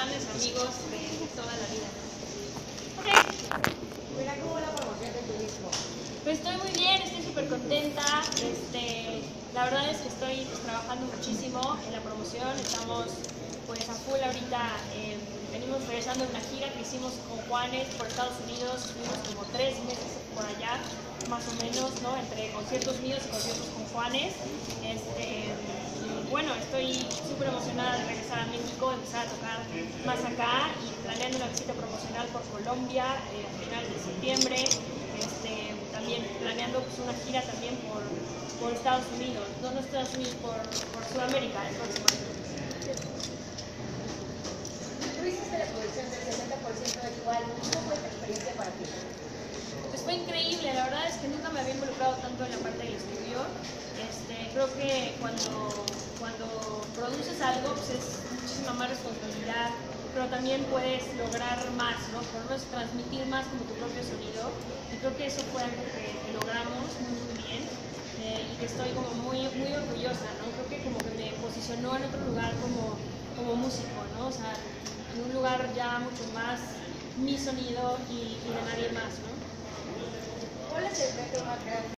grandes amigos de toda la vida. Ok. Mira cómo va la promoción de tu disco. Pues estoy muy bien, estoy súper contenta. La verdad es que estoy trabajando muchísimo en la promoción. Estamos pues a full ahorita. Venimos regresando de una gira que hicimos con Juanes por Estados Unidos. Estuvimos como 3 meses por allá, más o menos, ¿no? Entre conciertos míos y conciertos con Juanes. Y bueno, estoy súper emocionada de regresar a México, empezar a tocar más acá y planeando una visita promocional por Colombia a finales de septiembre. También planeando pues, una gira también por Estados Unidos, no Estados Unidos, por Sudamérica el próximo año. Tú hiciste la producción del 60% de tu álbum. ¿Cómo fue esta experiencia para ti? Pues fue increíble, la verdad es que nunca me había involucrado tanto en la parte del estudio. Creo que cuando produces algo pues es muchísima más responsabilidad, pero también puedes lograr más, ¿no? Por lo menos transmitir más como tu propio sonido. Y creo que eso fue algo que logramos muy bien y que estoy como muy orgullosa, ¿no? Creo que como que me posicionó en otro lugar como músico, ¿no? O sea, en un lugar ya mucho más mi sonido y de nadie más, ¿no? ¿Cuál es el reto más grande